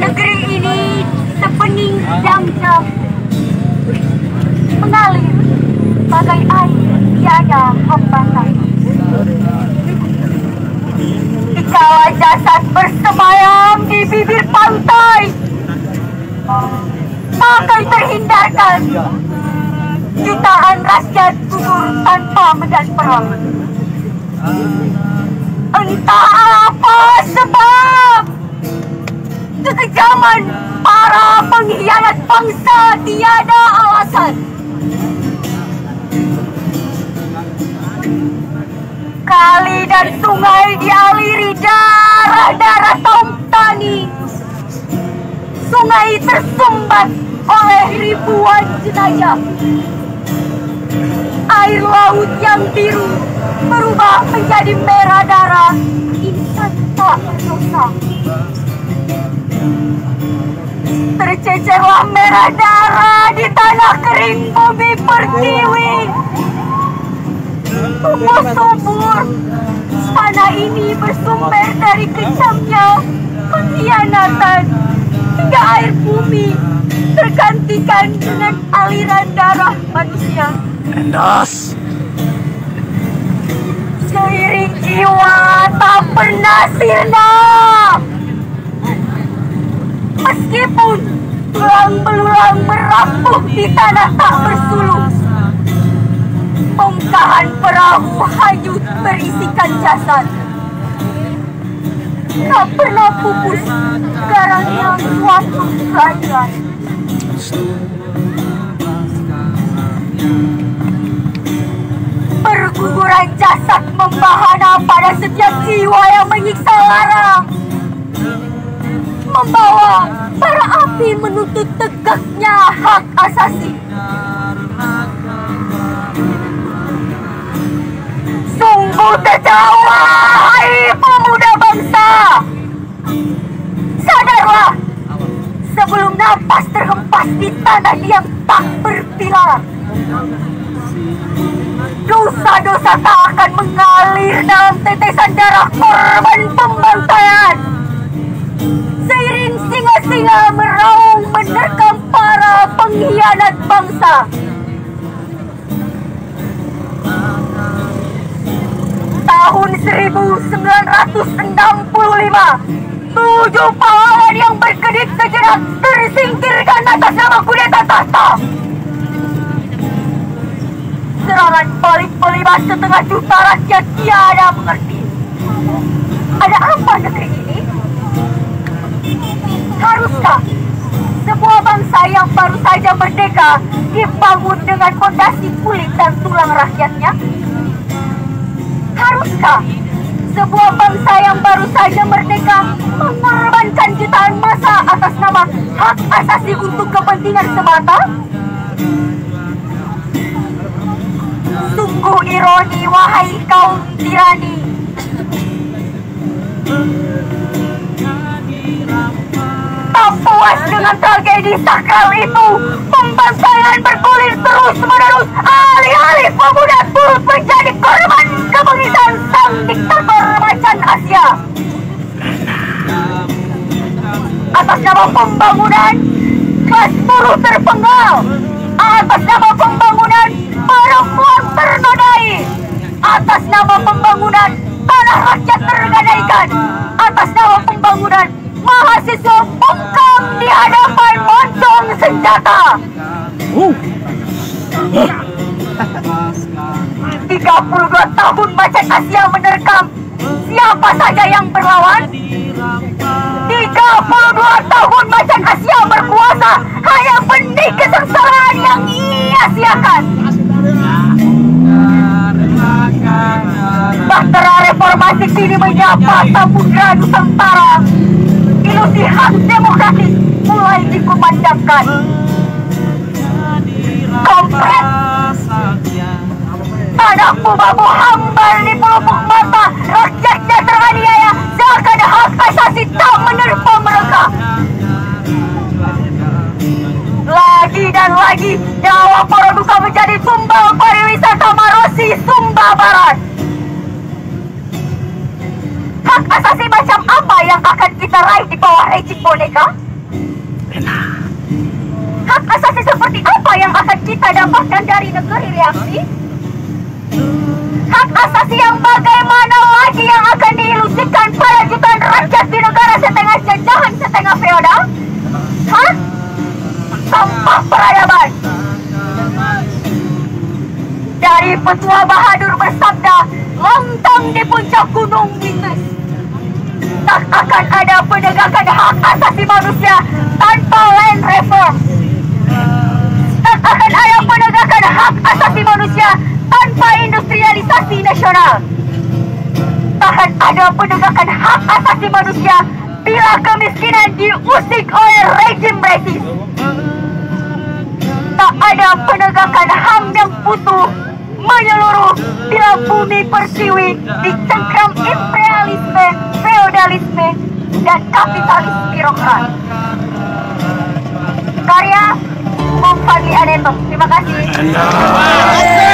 negeri ini sebening jam-jam mengalir bagai air tiada hambatan. Dikala jasad bersemayam di bibir pantai, maka terhindarkan jutaan rakyat gugur tanpa medan perang. Entah apa sebab kekejaman para pengkhianat bangsa tiada alasan. Kali dan sungai dialiri darah-darah kaum tani. Sungai tersumbat oleh ribuan jenayah. Air laut yang biru berubah menjadi merah darah insan tak berdosa. Tercecerlah merah darah di tanah kering bumi pertiwi. Tumbuh subur, tanah ini bersumber dari kejamnya pengkhianatan hingga air bumi tergantikan dengan aliran darah manusia. Endas. Seiring jiwa tak pernah sirna. Meskipun tulang belulang merapuh di tanah tak bersulung, bongkahan perahu hanyut berisikan jasad. Tak pernah pupus garangnya suatu kerajaan. Perguguran jasad membahana pada setiap jiwa yang menyiksa lara, membawa bara api menuntut tegaknya hak asasi. Sungguh tertawa, hai pemuda bangsa. Sadarlah, sebelum napas terhempas di tanah yang tak berpilar, dosa-dosa tak akan mengalir dalam tetesan darah korban pembantaian. Seiring singa-singa meraung menerkam para pengkhianat bangsa. Tahun 1965, 7 pahlawan yang berkedip sejenak tersingkirkan atas nama kudeta tahta. Serangan balik pelibas setengah juta rakyat tiada mengerti. Ada apa negeri ini? Haruskah sebuah bangsa yang baru saja merdeka dibangun dengan fondasi kulit dan tulang rakyatnya? Haruskah sebuah bangsa yang baru saja merdeka mengorbankan jutaan massa atas nama hak asasi untuk kepentingan semata? Sungguh ironi, wahai kaum tirani. Tak puas dengan tragedi sakral itu, pembantaian bergulir terus-menerus. Alih-alih pemuda turut menjadi korban kebengisan sang diktator macan Asia. Atas nama pembangunan, kelas buruh terpenggal. Atas nama pembangunan, perempuan ternodai. Atas nama pembangunan, tanah rakyat tergadaikan. Atas nama pembangunan, mahasiswa bungkam di hadapan moncong senjata. 32 tahun macan Asia menerkam. Siapa saja yang berlawan? 32 tahun macan Asia berkuasa hanya benih kesengsaraan yang ia siakan. Bahtera reformasi kini menyapa samudra Nusantara. Ilusi hak demokratis mulai dikumandangkan. Kompret, tanahku babu hambar di pelupuk mata. Rakyatnya teraniaya seakan hak asasi tak menerpa mereka. Lagi dan lagi nyawa Poroduka menjadi tumbal pariwisata Marosi Sumba Barat. Hak asasi macam apa yang akan kita raih di bawah rejim boneka? Hak asasi seperti apa yang akan kita dapatkan dari negeri reaksi? Hak asasi yang bagaimana lagi yang akan diilusikan pada jutaan rakyat di negara setengah jajahan, setengah feodal? Hah? Sampah peradaban. Dari Petua Bahadur bersabda, lontang di puncak gunung Wintes. Tak akan ada penegakan hak asasi manusia tanpa land reform. Tak akan ada penegakan hak asasi manusia tanpa industrialisasi nasional. Tak ada penegakan hak asasi manusia bila kemiskinan diusik oleh rejim resis. Tak ada penegakan HAM yang utuh menyeluruh bila bumi pertiwi dicengkram imperialisme, feodalisme, dan kapitalis birokrat. Karya Bung Fadli Aneto. Terima kasih.